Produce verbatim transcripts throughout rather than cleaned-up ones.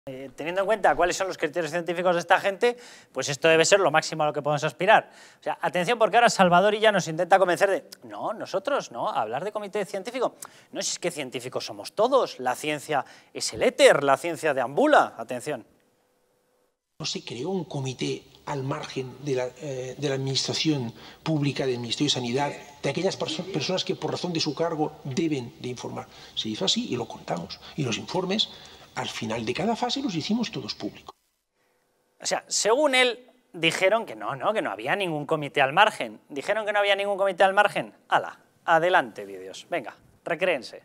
Eh, teniendo en cuenta cuáles son los criterios científicos de esta gente, pues esto debe ser lo máximo a lo que podemos aspirar. O sea, atención, porque ahora Salvador Illa nos intenta convencer de, no, nosotros, no, hablar de comité científico, no es que científicos somos todos, la ciencia es el éter, la ciencia deambula, atención. No se creó un comité al margen de la, eh, de la administración pública, del Ministerio de Sanidad, de aquellas perso personas que por razón de su cargo deben de informar. Se hizo así y lo contamos. Y los informes, al final de cada fase, los hicimos todos públicos. O sea, según él, dijeron que no, no, que no había ningún comité al margen. Dijeron que no había ningún comité al margen. ¡Hala! Adelante, vídeos. Venga, recréense.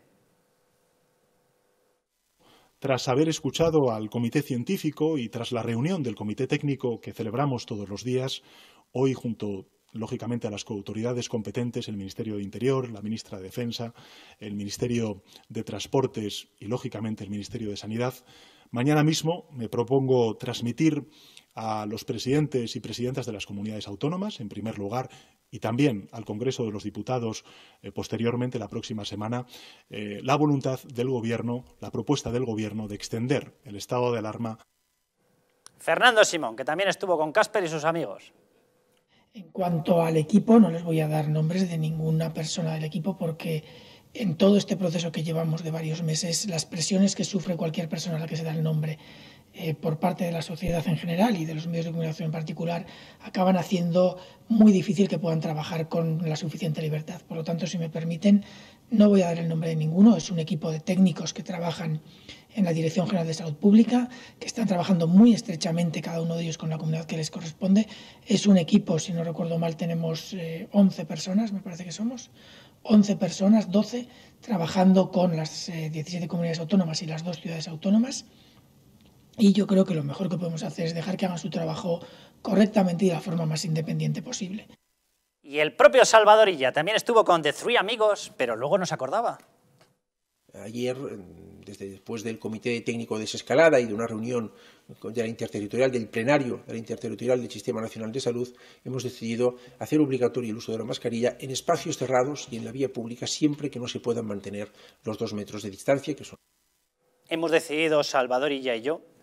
Tras haber escuchado al comité científico y tras la reunión del comité técnico que celebramos todos los días, hoy junto, lógicamente, a las autoridades competentes, el Ministerio de Interior, la ministra de Defensa, el Ministerio de Transportes y, lógicamente, el Ministerio de Sanidad, mañana mismo me propongo transmitir a los presidentes y presidentas de las comunidades autónomas, en primer lugar, y también al Congreso de los Diputados, eh, posteriormente, la próxima semana, eh, la voluntad del Gobierno, la propuesta del Gobierno de extender el estado de alarma. Fernando Simón, que también estuvo con Casper y sus amigos. En cuanto al equipo, no les voy a dar nombres de ninguna persona del equipo porque en todo este proceso que llevamos de varios meses, las presiones que sufre cualquier persona a la que se da el nombre eh, por parte de la sociedad en general y de los medios de comunicación en particular, acaban haciendo muy difícil que puedan trabajar con la suficiente libertad. Por lo tanto, si me permiten, no voy a dar el nombre de ninguno. Es un equipo de técnicos que trabajan en la Dirección General de Salud Pública, que están trabajando muy estrechamente cada uno de ellos con la comunidad que les corresponde. Es un equipo, si no recuerdo mal, tenemos eh, once personas, me parece que somos, once personas, doce, trabajando con las eh, diecisiete comunidades autónomas y las dos ciudades autónomas. Y yo creo que lo mejor que podemos hacer es dejar que hagan su trabajo correctamente y de la forma más independiente posible. Y el propio Salvador Illa también estuvo con The Three Amigos, pero luego no se acordaba. Ayer, desde después del Comité Técnico de Desescalada y de una reunión de la interterritorial, del plenario de la interterritorial del Sistema Nacional de Salud, hemos decidido hacer obligatorio el uso de la mascarilla en espacios cerrados y en la vía pública siempre que no se puedan mantener los dos metros de distancia, que son. Hemos decidido, Salvador Illa y yo,